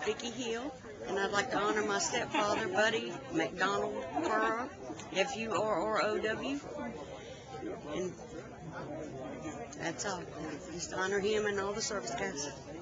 Vickie Hill, and I'd like to honor my stepfather, Buddy McDonald Furrow, F-U-R-R-O-W, and that's all. Just honor him and all the service guys.